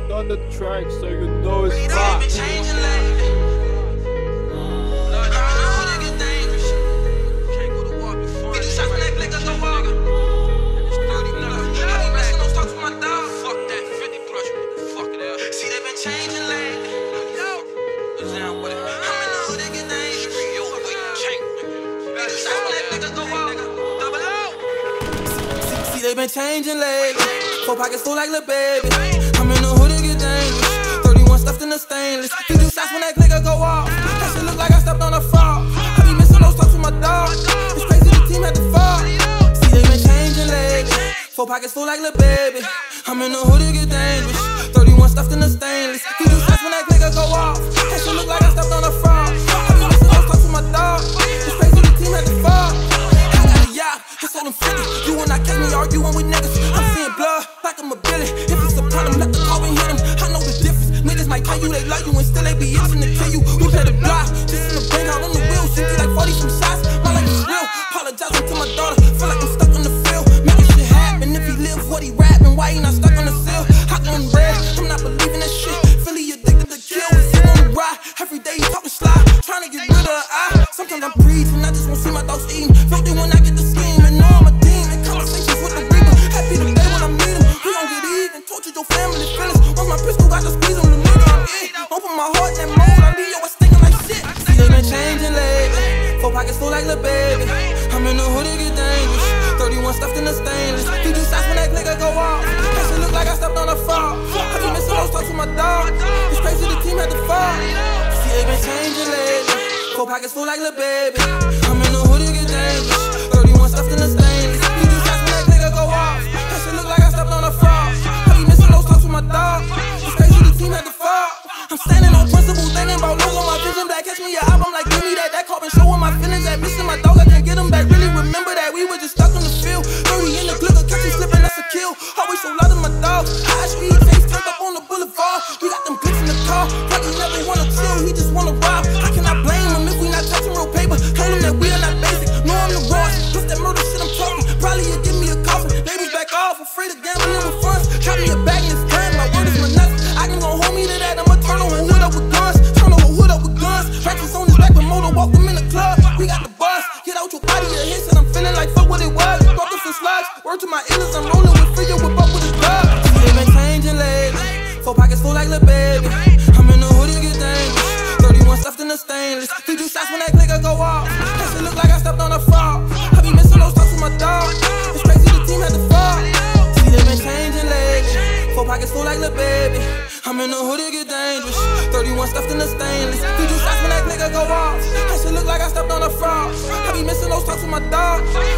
on the track so you know it's hot. They been changing lately. 4 pockets full like Lil Baby. I'm in the hood to get dangerous. 31 stuffed in the stainless. You do shots when that clicker go off. That shit look like I stepped on a frog. I be missing those talks with my dog. It's crazy the team had to fall. See, they been changing lately. 4 pockets full like Lil Baby. I'm in the hood to get dangerous. 31 stuffed in the stainless. You do shots when that clicker go off. That shit look like I stepped on a frog. I be missing those talks with my dog. It's crazy the team had to fall. I told him 50, you and I catch me arguing with niggas. I'm seeing blood like I'm a billy. If it's a problem, let the car and hit him. I know the difference. Niggas might tell you they love you and still they be itching to kill you. We play the block, just in the bank out on the wheel. Shoot you like 40 from shots, my life is real. Apologizing to my daughter, feel like I'm stuck on the field. Making shit happen, if he live what he rapping, why he not stuck on the sill? Hot on red, I'm not believing that shit. Philly addicted to kill, we sit on the ride. Every day he talking slide, trying to get rid of the eye. Sometimes I'm breathing, I just won't see my thoughts eating. Filthy when I get the scheme. Full like Lil Baby. I'm in the hood to get dangerous. 31 stuffed in the stainless. You do shots when that clicker go off. That shit look like I stepped on a frog. I be missing those talks with my dog. It's crazy the team had to fall. See, they been changing lately. 4 pockets full like Lil Baby. I'm in the hood to get dangerous. 31 stuffed in the stainless. You do shots when that clicker go off. That shit look like I stepped on a frog. I be missing those talks with my dog. It's crazy the team had to fall. I'm standing on principle, thinking about logo, my vision black. Catch me your album like give me that carbon showing my feelings. That missing my dog, I can't get him back. Really remember that we were just stuck on the field. 30 in the glitter, catch me slipping, that's a kill. Always so loud in my dog. High speed chase turned up on the boulevard. We got them clicks in the car. Probably never wanna chill, he just wanna rob. How can I blame him if we not touching real paper? Told him that we are not basic. No, I'm the Ross. Plus that murder shit I'm talking. Probably he'll give me a coffin. Labels back off, afraid of gambling with funds. Drop me a bag in this time, my word is my nuts. I can go hold me to that, I'ma turn over hood up with guns. Turn over hood up with guns. Practice on his back with motor, walk him in the club. We got the bus, get out your body, your hits, and I'm feeling like fuck what it was. Walk up some slugs, word to my illness, I'm rolling with Frio, whip up with his dog. See, they been changing lately. 4 pockets full like Lil Baby. I'm in the hood to get dangerous. 31 stuffed in the stainless. You do shots when that clicker go off. That shit look like I stepped on a frog. I be missing those talks with my dog. It's crazy the team had to fall. See, they been changing lately. 4 pockets full like Lil Baby. I'm in the hood to get dangerous. 31 stuffed in the stainless. You do shots when that clicker go off. That shit look like I stepped on a frog. I be missing those talks with my dog.